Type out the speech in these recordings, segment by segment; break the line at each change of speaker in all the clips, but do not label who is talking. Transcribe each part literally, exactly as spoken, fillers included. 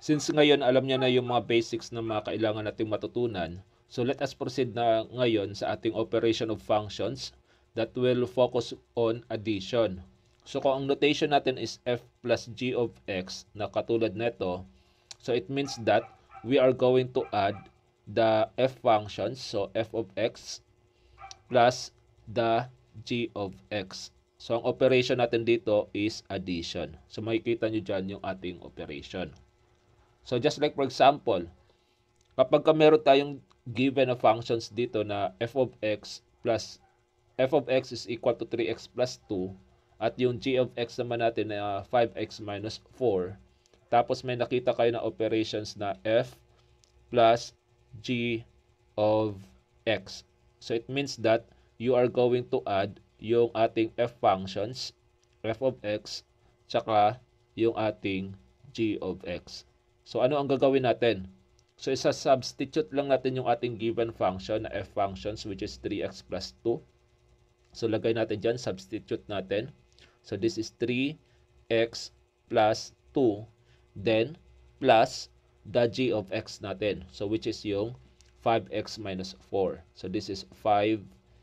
Since ngayon alam niya na yung mga basics na mga kailangan nating matutunan, so let us proceed na ngayon sa ating operation of functions that will focus on addition. So kung ang notation natin is f plus g of x na katulad nito, so it means that we are going to add the f functions, so f of x plus the g of x. So ang operation natin dito is addition. So makikita nyo dyan yung ating operation. So just like for example, kapag ka meron tayong given na functions dito na f of x plus f of x is equal to three x plus two at yung g of x naman natin na five x minus four, tapos may nakita kayo na operations na f plus g of x. So it means that you are going to add yung ating f functions, f of x, tsaka yung ating g of x. So ano ang gagawin natin? So isa-substitute lang natin yung ating given function na f functions, which is three x plus two. So lagay natin dyan, substitute natin. So this is three x plus two, then plus the g of x natin. So which is yung five x minus four. So this is five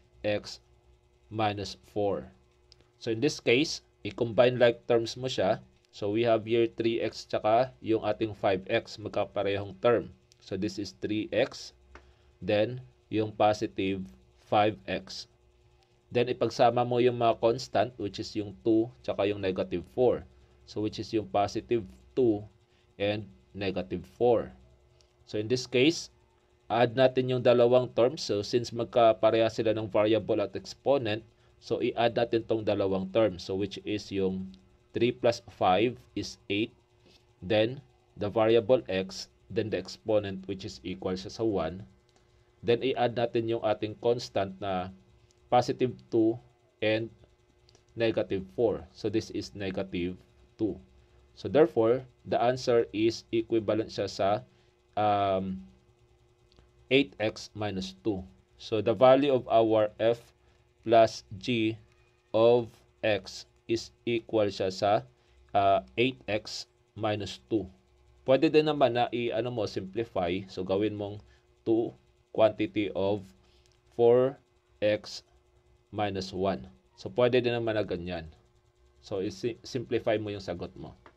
x minus four. So in this case, i-combine like terms mo siya. So we have here three x tsaka yung ating five x, magkaparehong term. So this is three x, then yung positive five x. Then ipagsama mo yung mga constant, which is yung two tsaka yung negative four. So which is yung positive two and negative four. So in this case, add natin yung dalawang terms. So since magkapareha sila ng variable at exponent, so i-add natin tong dalawang terms. So which is yung three plus five is eight. Then the variable x, then the exponent which is equal siya sa one. Then i-add natin yung ating constant na positive two and negative four. So this is negative two. So therefore, the answer is equivalent siya sa um, eight x minus two. So the value of our f plus g of x is equal siya sa uh, eight x minus two. Pwede din naman na i-ano mo, simplify. So gawin mong two quantity of four x minus one. So pwede din naman na ganyan. So i-simplify mo yung sagot mo.